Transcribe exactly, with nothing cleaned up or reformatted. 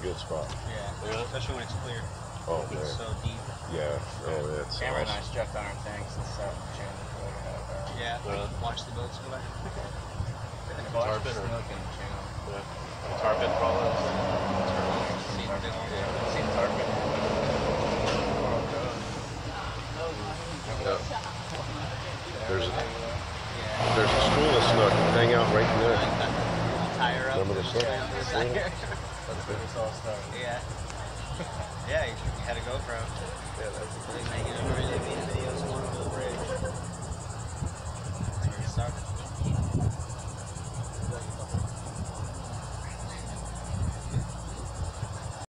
good spot. Yeah, Yeah. especially when it's clear. Oh, It's man. so deep. Yeah, yeah, that's Cameron and I awesome. struck on our tanks and set the channel for like half hour. Yeah, Yeah. watch the boats go by. Tarpon or Snook in the channel. yeah. Tarpon probably. Seen big ones. Yeah, seen tarpon. Yeah. There's a, Yeah. there's a school of snook. Hang out right in there. Tie her up. Remember the snook? That's where this all started. Yeah. Yeah, you, you had a GoPro. Yeah, that's They make it really made videos.